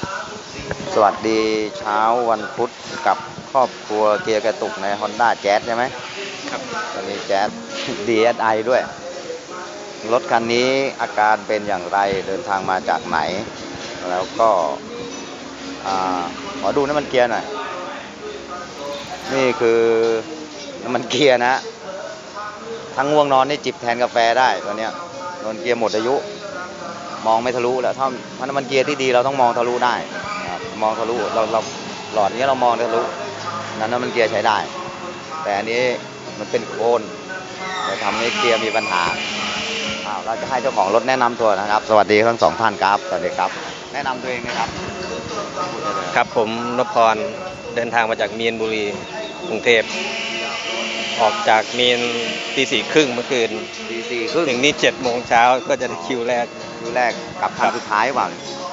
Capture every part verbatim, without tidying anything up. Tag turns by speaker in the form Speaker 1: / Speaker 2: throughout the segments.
Speaker 1: สวัสดีเช้าวันพุธกับครอบครัวเกียร์กระตุกใน Honda Jazz ใช่ไหมครับจะมี Jazz ดี เอส ไอ ด้วยรถคันนี้อาการเป็นอย่างไรเดินทางมาจากไหนแล้วก็ขอดูน้ำมันเกียร์หน่อยนี่คือน้ำมันเกียร์นะทั้งง่วงนอนนี่จิบแทนกาแฟได้ตัวเนี้ยนนเกียร์หมดอายุมองไม่ทะลุแล้วถ้าถ้าน้ำมันเกียร์ที่ดีเราต้องมองทะลุได้มองทะลุเราเราหลอดนี้เรามองทะลุนั้นน้ำมันเกียร์ใช้ได้แต่อันนี้มันเป็นโคลนจะทำให้เกียร์มีปัญหาเราจะให้เจ้าของรถแนะนำตัวนะครับสวัสดีทั้งสองท่านครับสวัสดีครับแนะนำตัวเองนะครับ
Speaker 2: ครับผมนพพรเดินทางมาจากมีนบุรีกรุงเทพออกจากมีนตีสี่ครึ่งเมื่อคืน
Speaker 1: ตีสี่ครึ่ง
Speaker 2: ถึงนี้เจ็ดโมงเช้าก็จะได้คิวแรก
Speaker 1: คิวแรกกับคันสุดท้ายเปล่า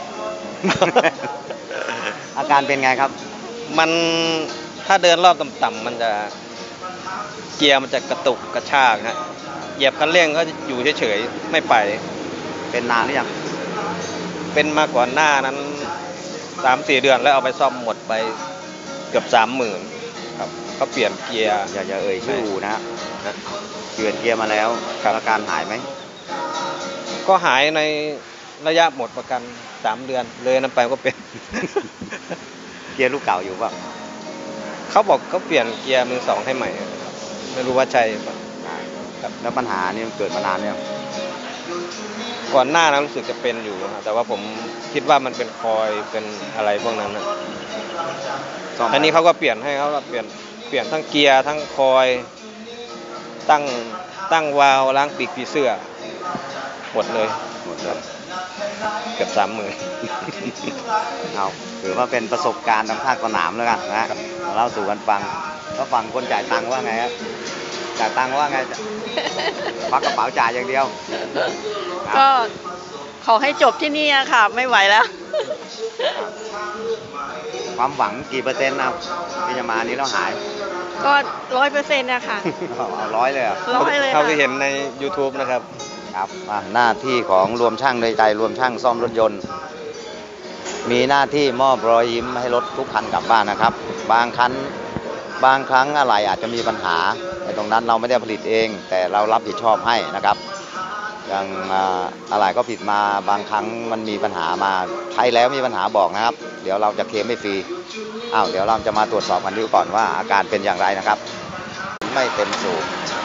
Speaker 1: อาการเป็นไงครับ
Speaker 2: มันถ้าเดินรอบต่ำๆมันจะเกียร์มันจะกระตุกกระชากฮะเหยียบคันเร่งก็อยู่เฉยๆไม่ไป
Speaker 1: เป็นนานหรือยัง
Speaker 2: เป็นมาก่อนหน้านั้นสามสี่เดือนแล้วเอาไปซ่อมหมดไปเกือบสามหมื่นครับก็เปลี่ยนเกียร์
Speaker 1: อย่าอย่าเอ่ยชื่อนะเปลี่ยนเกียร์มาแล้วอาการหายไหม
Speaker 2: ก็หายในระยะหมดประกันสามเดือนเลยนั้นไปก็เป็น
Speaker 1: เกียร์ลูกเก่าอยู่ป่ะ
Speaker 2: เขาบอกเขาเปลี่ยนเกียร์มือสองให้ใหม่ไม่รู้ว่าใช่ป่ะ
Speaker 1: ครับแล้วปัญหานี่เกิดมานานเนี่ย
Speaker 2: ก่อนหน้านั้นรู้สึกจะเป็นอยู่แต่ว่าผมคิดว่ามันเป็นคอยเป็นอะไรพวกนั้นนะอันนี้เขาก็เปลี่ยนให้เขาก็เปลี่ยนเปลี่ยนทั้งเกียร์ทั้งคอยตั้งตั้งวาล์วล้างปีกผีเสื้อหมดเลย
Speaker 1: หมดเลย
Speaker 2: เกือบสามหมื่น
Speaker 1: เอาถือว่าเป็นประสบการณ์ทางภาคสนามแล้วกันนะเล่าสู่กันฟังก็ฟังคนจ่ายตังค์ว่าไงครับจ่ายตังค์ว่าไงควักกระเป๋าจ่ายอย่างเดียว
Speaker 3: ก็ขอให้จบที่นี่ค่ะไม่ไหวแล้ว
Speaker 1: ความหวังกี่เปอร์เซ็นต์นะที่จะมานี้แล้วหาย
Speaker 3: ก็ร้อยเปอร์เซ็นต์นะคะ
Speaker 1: เอาร้อยเลยอ่ะ
Speaker 3: ร้อยเลย
Speaker 2: เขาที่เห็นใน YouTube นะครับ
Speaker 1: ครับหน้าที่ของรวมช่างโดยใจรวมช่างซ่อมรถยนต์มีหน้าที่มอบรอยยิ้มให้รถทุกคันกลับบ้านนะครับบางคันบางครั้งอะไรอาจจะมีปัญหาในตรงนั้นเราไม่ได้ผลิตเองแต่เรารับผิดชอบให้นะครับอย่างอะไรก็ผิดมาบางครั้งมันมีปัญหามาใช้แล้วมีปัญหาบอกนะครับเดี๋ยวเราจะเคลมไม่ฟรีอ้าวเดี๋ยวเราจะมาตรวจสอบกันดูก่อนว่าอาการเป็นอย่างไรนะครับไม่เต็มสูบ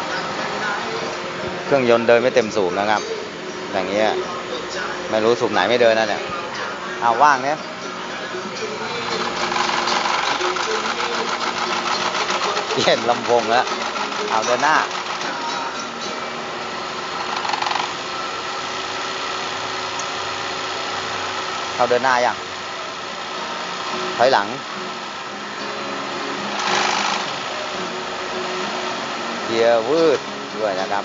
Speaker 1: เครื่องยนต์เดินไม่เต็มสูบนะครับอย่างเงี้ยไม่รู้สูบไหนไม่เดินนะเนี่ยเอาว่างเนี้ยเปลี่ยนลำโพงแล้วเอาเดินหน้าเขาเดินหน้ายังถอยหลังเกียร์วืดด้วยนะครับ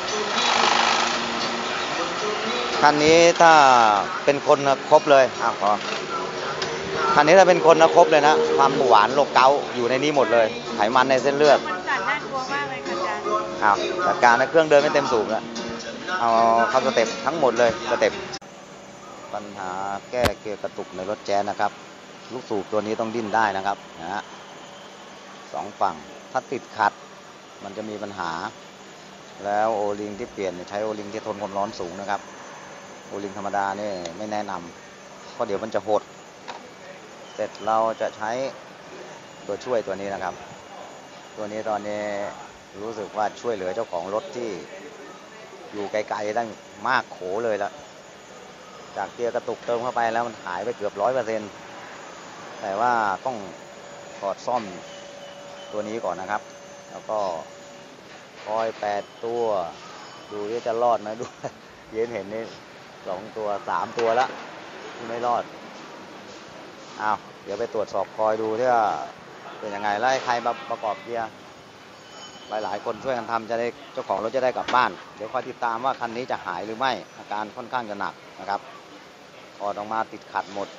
Speaker 1: คันนี้ถ้าเป็นคนครบเลยอ้าวพอคันนี้ถ้าเป็นคนครบเลยนะความหวานโรคเกาต์อยู่ในนี้หมดเลยไขมันในเส้นเลือด
Speaker 3: สั่นน่ากลัวมากเลยค่ะอาจารย์
Speaker 1: อ้าวจัดการนะเครื่องเดินไม่เต็มสูบแล้วเอาเข้าสเต็ปทั้งหมดเลยสเต็ปปัญหาแก้เกียร์กระตุกในรถแจ๊สนะครับลูกสูบตัวนี้ต้องดิ้นได้นะครับนะฮะสองฝั่งถ้าติดขัดมันจะมีปัญหาแล้วโอลิงที่เปลี่ยนใช้โอลิงที่ทนความร้อนสูงนะครับโอลิงธรรมดานี่ไม่แนะนำเพราะเดี๋ยวมันจะหดเสร็จเราจะใช้ตัวช่วยตัวนี้นะครับตัวนี้ตอนนี้รู้สึกว่าช่วยเหลือเจ้าของรถที่อยู่ไกลๆตั้งมากโขเลยละจากเกียร์กระตุกเติมเข้าไปแล้วมันหายไปเกือบร้อยเปอร์เซ็นต์แต่ว่าต้องถอดซ่อมตัวนี้ก่อนนะครับแล้วก็คอยแปดตัวดูที่จะรอดไหมดูเย็นเห็นนี่สองตัวสามตัวแล้วที่ไม่รอดอ้าวเดี๋ยวไปตรวจสอบคอยดูที่ว่าเป็นยังไงไล่ใครมาประกอบเกียร์หลายๆคนช่วยกันทำจะได้เจ้าของรถจะได้กลับบ้านเดี๋ยวคอยติดตามว่าคันนี้จะหายหรือไม่อาการค่อนข้างจะหนักนะครับถอดออกมาติดขัดหมด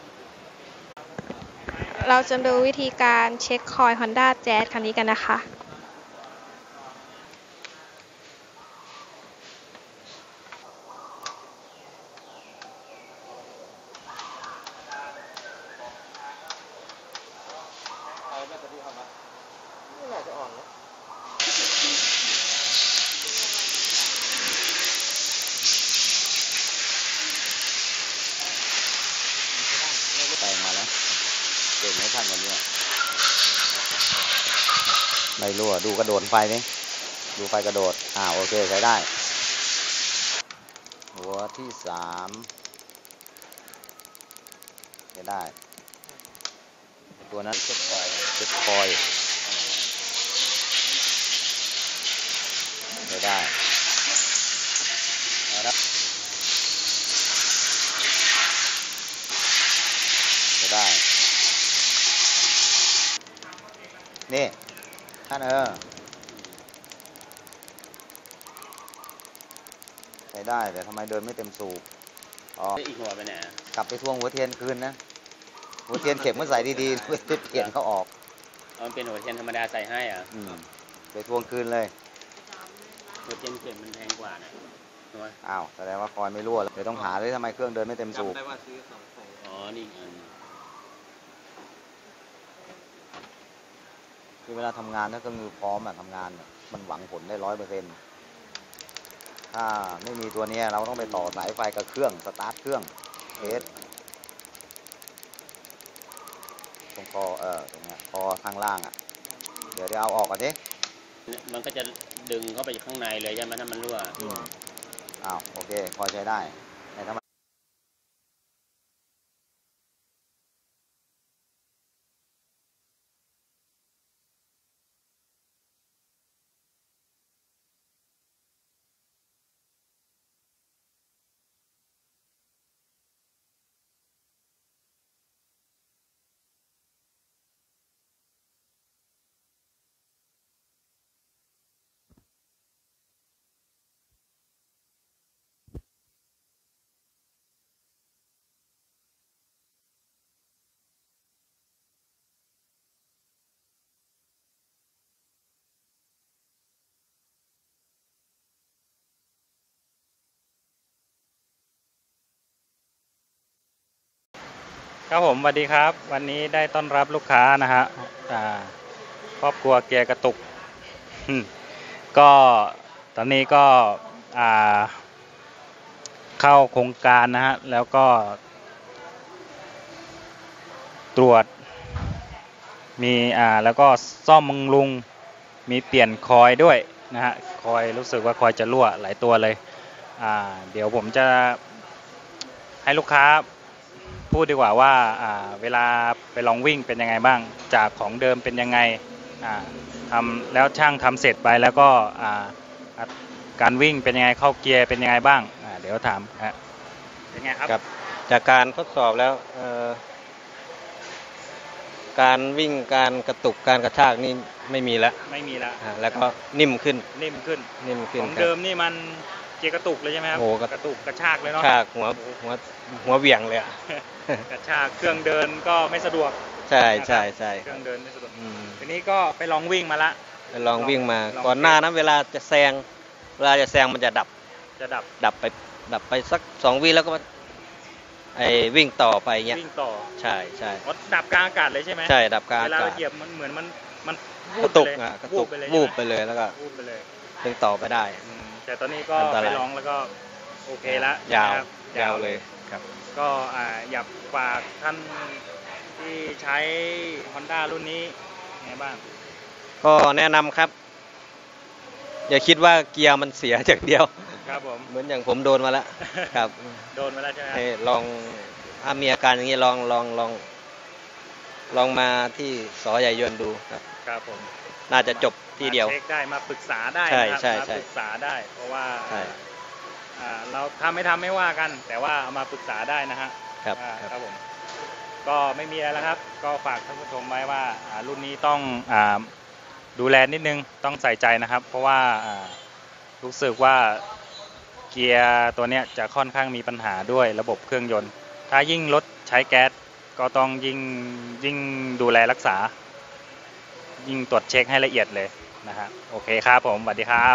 Speaker 4: เราจะดูวิธีการเช็คคอย Honda Jazz คันนี้กันนะคะ
Speaker 1: เก่งไหมท่านคนนี้ไม่รั่วดูกระโดดไฟนี่ดูไฟกระโดดอ่าโอเคใช้ได้หัวที่สามใช้ได้ตัวนั้นเช็คคอยเช็คคอยใช้ได้นะครับใช้ได้นี่ท่านเออใช้ได้แต่ทำไมเดินไม่เต็มสูบอ๋ออีกหัวไปไหนกลับไปทวงหัวเทียนคืนนะหัวเทียนเข็มก็ใส่ดีๆด้วยเปลี่ยนเขาออก
Speaker 5: เอาเป็นหัวเทียนธรรมดาใส่ให้อ่ะ
Speaker 1: อืมไปทวงคืนเลย
Speaker 5: หัวเทียนเข็มมันแพงกว่านะ
Speaker 1: อ้าวแสดงว่าคอยไม่รั่วเดี๋ยวต้องหาด้วยทำไมเครื่องเดินไม่เต็มสูบ
Speaker 5: ได้ว่าซื้อสองของอ๋อนี่อัน
Speaker 1: คือเวลาทำงานถ้าเครื่องมือพร้อมอะทำงานมันหวังผลได้ร้อยเปอร์เซ็นต์ถ้าไม่มีตัวนี้เราต้องไปต่อสายไฟกับเครื่องสตาร์ทเครื่องเทสตรงคอเออตรงนี้คอข้างล่างอ่ะเดี๋ยวเดี๋ยวเอาออกก่อนดิ
Speaker 5: มันก็จะดึงเข้าไปข้างในเลยใช่ไหมถ้ามันรั่ว
Speaker 1: อ้าวโอเคพอใช้ได้แต่ถ้า
Speaker 6: ครับผมสวัสดีครับวันนี้ได้ต้อนรับลูกค้านะฮะครอบครัวเกียร์กระตุกก็ตอนนี้ก็เข้าโครงการนะฮะแล้วก็ตรวจมีอ่าแล้วก็ซ่อมบำรุงมีเปลี่ยนคอยด้วยนะฮะคอยรู้สึกว่าคอยจะรั่วหลายตัวเลยอ่าเดี๋ยวผมจะให้ลูกค้าพูดดีกว่าว่าเวลาไปลองวิ่งเป็นยังไงบ้างจากของเดิมเป็นยังไงทำแล้วช่างทำเสร็จไปแล้วก็การวิ่งเป็นยังไงเข้าเกียร์เป็นยังไงบ้างเดี๋ยวถามฮะเป็นไงครับ
Speaker 2: จากการทดสอบแล้วการวิ่งการกระตุกการกระชากนี่ไม่มีแล้ว
Speaker 6: ไม่มีแล้ว
Speaker 2: แล้วก็นิ่มขึ้น
Speaker 6: นิ่มขึ้น
Speaker 2: นิ่มขึ้น
Speaker 6: ของเดิมนี่มันเกียร์กระตุกเลยใช่ไหมครับกระตุกกระชากเลยเนาะ
Speaker 2: กระชากหัวหัวหัวเบี่ยงเลยอ่ะ
Speaker 6: กระชากเครื่องเดินก็ไม่สะดวก
Speaker 2: ใช่ใช่ใช่
Speaker 6: เครื่องเดินไม่สะดวกทีนี้ก็ไปลองวิ่งมาละ
Speaker 2: ไปลองวิ่งมาก่อนหน้านั้นเวลาจะแซงเวลาจะแซงมันจะดับ
Speaker 6: จะดับ
Speaker 2: ดับไปดับไปสักสองวิแล้วก็ไอ้วิ่งต่อไปเงี้ย
Speaker 6: วิ่งต่อ
Speaker 2: ใช่ใช่
Speaker 6: ดับกลางอากาศเลยใช่ไหม
Speaker 2: ใช่ดับกลางอากาศ
Speaker 6: เวลาเหยียบมันเหมือนมันมัน
Speaker 2: กระตุกอ่ะกระตุกวูบไปเลยแล้วก็
Speaker 6: วูบไปเลย
Speaker 2: วิ่งต่อไปได้
Speaker 6: แต่ตอนนี้ก็ไปลองแล้วก็โอเคละ
Speaker 2: ยาวยาวเลยครับ
Speaker 6: ก็อยากฝากท่านที่ใช้ Honda รุ่นนี้ไงบ้าง
Speaker 2: ก็แนะนำครับอย่าคิดว่าเกียร์มันเสียจากเดียว
Speaker 6: ครับผม
Speaker 2: เหมือนอย่างผมโดนมาแล้วครับ
Speaker 6: โดนมาแล้วใช่ไหม
Speaker 2: ลองถ้ามีอาการอย่างนี้ลองลองลองลองมาที่สอใหญ่ยนต์ดูครับ
Speaker 6: ครับผม
Speaker 2: น่าจะจบทีเดียว
Speaker 6: เช็คได้มาปรึกษาได้
Speaker 2: ใช่ใช่
Speaker 6: มาปรึกษาได้เพราะว่าเราทำไม่ทำไม่ว่ากันแต่ว่าเอามาปรึกษาได้นะฮะ
Speaker 2: ครับ
Speaker 6: ครับผมก็ไม่มีอะไรแล้วครับก็ฝากท่านผู้ชมไว้ว่ารุ่นนี้ต้องดูแลนิดนึงต้องใส่ใจนะครับเพราะว่ารู้สึกว่าเกียร์ตัวเนี้ยจะค่อนข้างมีปัญหาด้วยระบบเครื่องยนต์ถ้ายิ่งรถใช้แก๊สก็ต้องยิ่งยิ่งดูแลรักษายิ่งตรวจเช็คให้ละเอียดเลยนะฮะโอเคครับผมสวัสดีครับ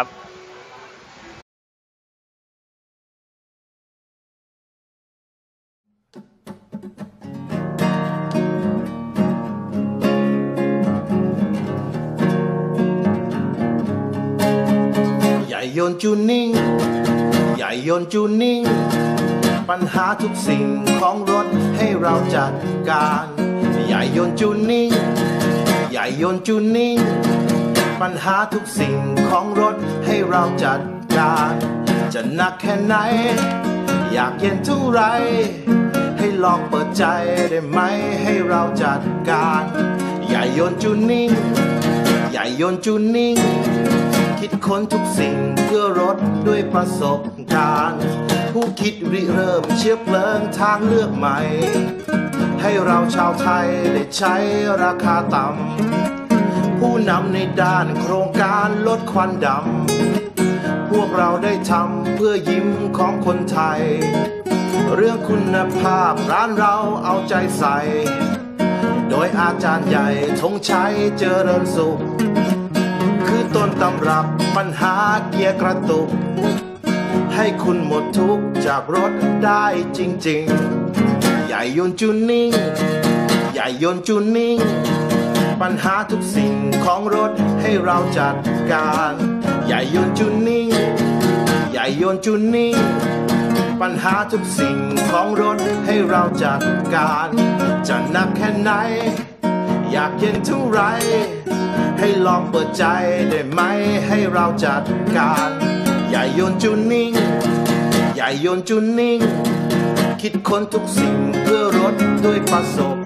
Speaker 7: ใหญ่ยนต์จูนิ่งใหญ่ยนต์จูนิ่งปัญหาทุกสิ่งของรถให้เราจัดการใหญ่อย่าโยนจูนิ่งอย่าโยนจูนิ่งปัญหาทุกสิ่งของรถให้เราจัดการจะหนักแค่ไหนอยากเย็นเท่าไรให้ลองเปิดใจได้ไหมให้เราจัดการอย่าโยนจูนิ่งอย่าโยนจูนิ่งคิดค้นทุกสิ่งเพื่อรถด้วยประสบการณ์ผู้คิดริเริ่มเชื้อเพลิงทางเลือกใหม่ให้เราชาวไทยได้ใช้ราคาต่ำผู้นำในด้านโครงการลดควันดำพวกเราได้ทำเพื่อยิ้มของคนไทยเรื่องคุณภาพร้านเราเอาใจใส่โดยอาจารย์ใหญ่ธงชัยเจริญสุขคือต้นตำรับปัญหาเกียร์กระตุกให้คุณหมดทุกข์จากรถได้จริงๆอย่าโยนจูนิ่งอย่าโยนจูนิ่งปัญหาทุกสิ่งของรถให้เราจัดการอย่าโยนจูนิ่งอย่าโยนจูนิ่งปัญหาทุกสิ่งของรถให้เราจัดการจะหนักแค่ไหนอยากเย็นเท่าไรให้ลองเปิดใจได้ไหมให้เราจัดการอย่าโยนจูนิ่งอย่าโยนจูนิ่งคิดค้นทุกสิ่งเพื่อรถด้วยประสบ